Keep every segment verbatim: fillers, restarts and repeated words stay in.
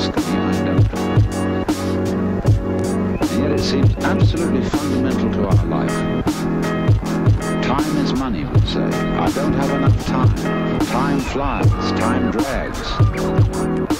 ask me, I don't. And yet it seems absolutely fundamental to our life. Time is money, we say. I don't have enough time. Time flies, time drags.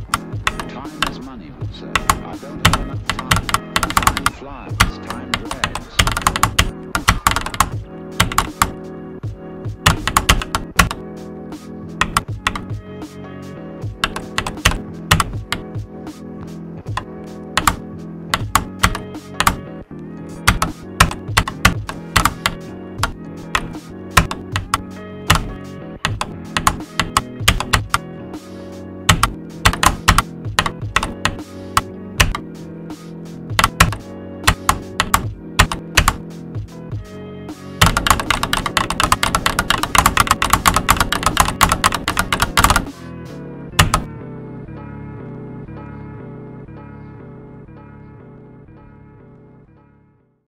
I don't have enough time. Time flies, time drags.